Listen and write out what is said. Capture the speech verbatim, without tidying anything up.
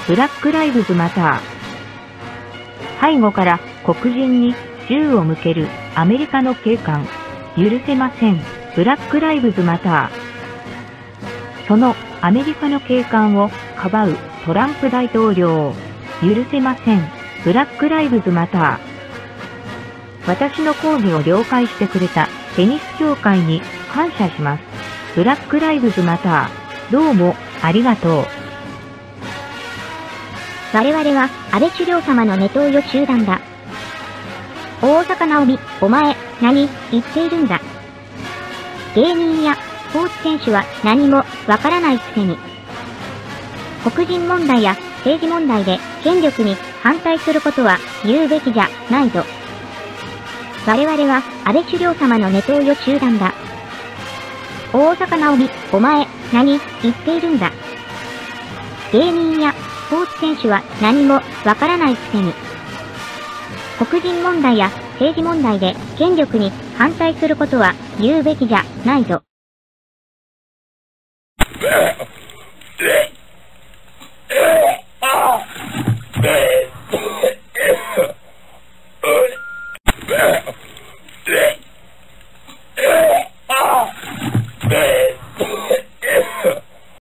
ブラックライブズマター。背後から黒人に銃を向けるアメリカの警官。許せません。ブラックライブズマター。そのアメリカの警官をかばうトランプ大統領。許せません。ブラックライブズマター。私の抗議を了解してくれたテニス協会に感謝します。ブラックライブズマター。どうもありがとう。 我々は安倍首相様のネトウヨ集団だ。大坂なおみ、お前、何言っているんだ。芸人やスポーツ選手は何もわからないくせに。黒人問題や政治問題で権力に反対することは言うべきじゃないぞ。我々は安倍首相様のネトウヨ集団だ。大坂なおみ、お前、何言っているんだ。芸人やスポーツ選手は何もわからないくせに。黒人問題や政治問題で権力に反対することは言うべきじゃないぞ。 Uh